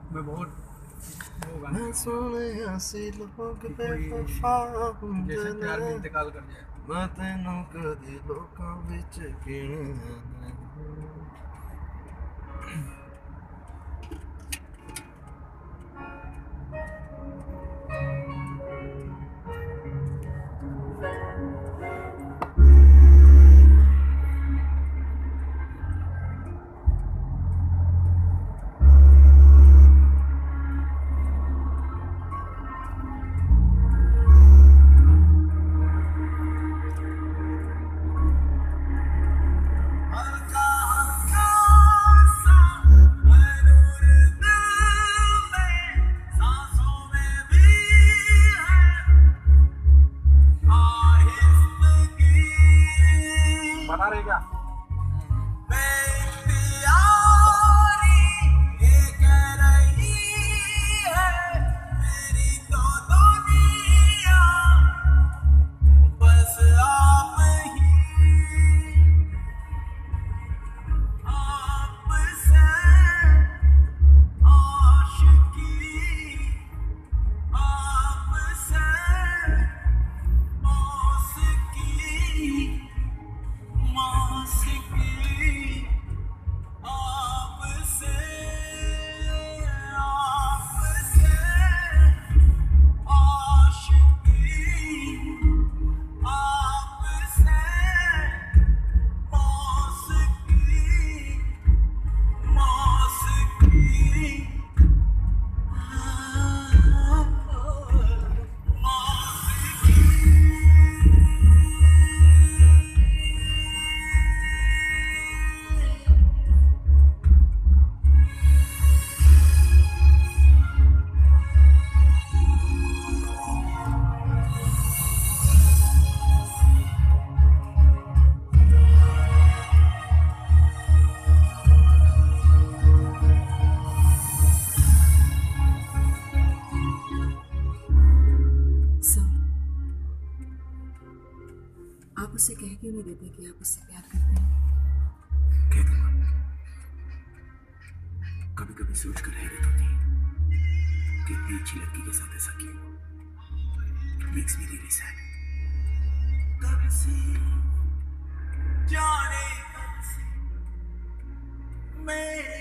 मैं बहुत वो गाना मैं सोने हसी लोग बेवफा जैसे प्यार में हुंदे इंतकाल कर जाए। मैं तेनू कदी लोकां विच गिणिया बता रहे क्या? आप उसे कह क्यों नहीं देते कि आप उससे प्यार करते हैं? कह दूंगा। कभी कभी सोच कर हैरत होती है कि इतनी अच्छी लड़की के साथ ऐसा क्यों। Makes me really sad. कब से जाने कब से मैं